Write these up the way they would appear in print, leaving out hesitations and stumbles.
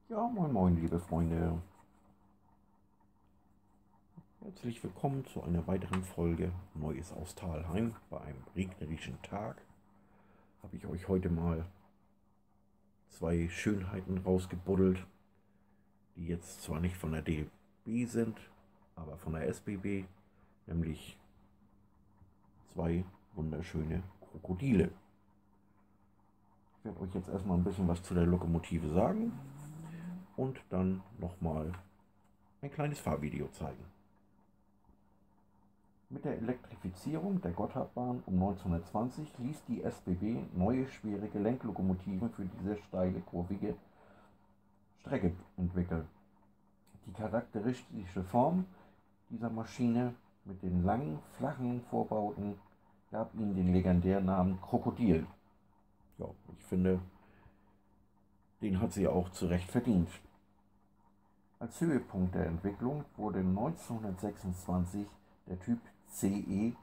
Ja, moin moin, liebe Freunde. Herzlich willkommen zu einer weiteren Folge Neues aus Thalheim. Bei einem regnerischen Tag habe ich euch heute mal zwei Schönheiten rausgebuddelt, die jetzt zwar nicht von der DB sind, aber von der SBB, nämlich zwei wunderschöne Krokodile. Ich werde euch jetzt erstmal ein bisschen was zu der Lokomotive sagen und dann nochmal ein kleines Fahrvideo zeigen. Mit der Elektrifizierung der Gotthardbahn um 1920 ließ die SBB neue schwere Gelenklokomotiven für diese steile, kurvige Strecke entwickeln. Die charakteristische Form dieser Maschine mit den langen, flachen Vorbauten gab ihnen den legendären Namen Krokodil. Ja, ich finde, den hat sie auch zu Recht verdient. Als Höhepunkt der Entwicklung wurde 1926 der Typ CE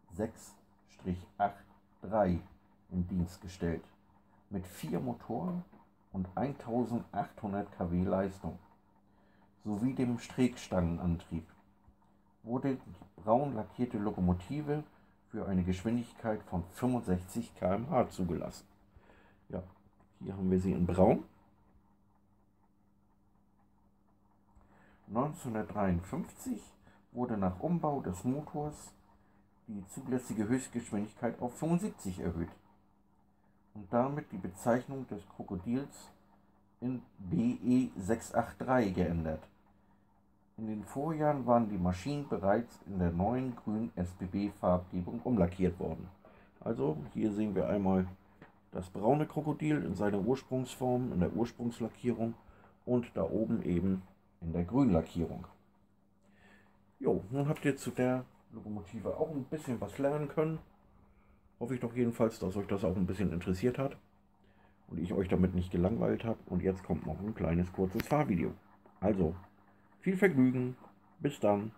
6-83 in Dienst gestellt, mit 4 Motoren und 1800 kW Leistung sowie dem Stregstangenantrieb wurde die braun lackierte Lokomotive für eine Geschwindigkeit von 65 km/h zugelassen. Ja, hier haben wir sie in braun. 1953 wurde nach Umbau des Motors die zulässige Höchstgeschwindigkeit auf 75 erhöht und damit die Bezeichnung des Krokodils in BE 683 geändert. In den Vorjahren waren die Maschinen bereits in der neuen grünen SBB-Farbgebung umlackiert worden. Also hier sehen wir einmal das braune Krokodil in seiner Ursprungsform, in der Ursprungslackierung und da oben eben in der Grünlackierung. Jo, nun habt ihr zu der Lokomotive auch ein bisschen was lernen können. Hoffe ich doch jedenfalls, dass euch das auch ein bisschen interessiert hat und ich euch damit nicht gelangweilt habe. Und jetzt kommt noch ein kleines kurzes Fahrvideo. Also, viel Vergnügen, bis dann.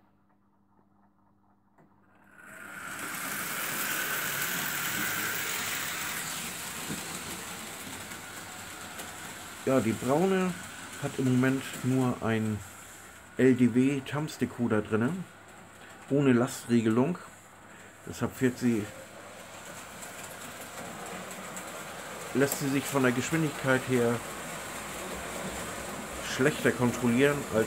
Ja, die braune hat im Moment nur ein LDW Thumbstick-Decoder drin, ohne Lastregelung. Deshalb lässt sie sich von der Geschwindigkeit her schlechter kontrollieren als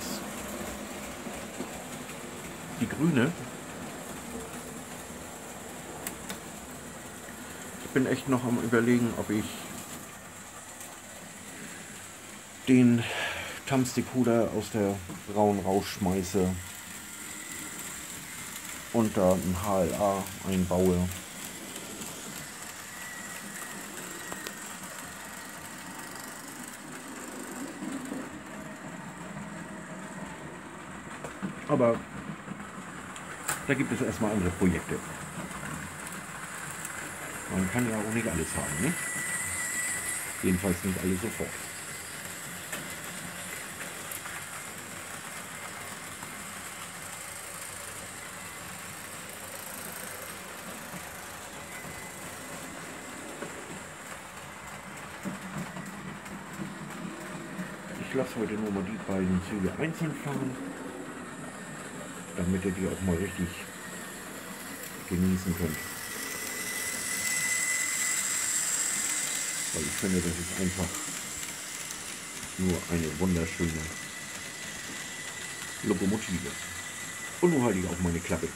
die grüne. Ich bin echt noch am Überlegen, ob ich den Thumbstick-Decoder aus der braun rausschmeiße und da ein HLA einbaue. Aber da gibt es erstmal andere Projekte. Man kann ja auch nicht alles haben, ne? Jedenfalls nicht alles sofort. Ich lasse heute nur mal die beiden Züge einzeln fahren, damit ihr die auch mal richtig genießen könnt. Weil ich finde, das ist einfach nur eine wunderschöne Lokomotive. Und nun halte ich auch meine Klappe.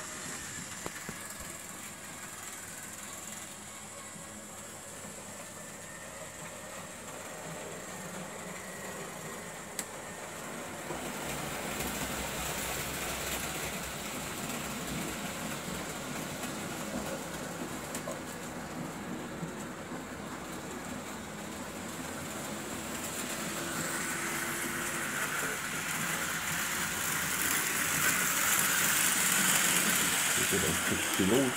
Jetzt wird auch fix los.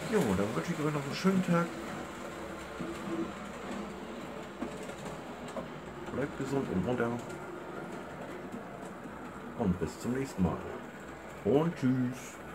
Jo, dann wünsche ich euch noch einen schönen Tag. Bleibt gesund und munter. Und bis zum nächsten Mal. Und tschüss.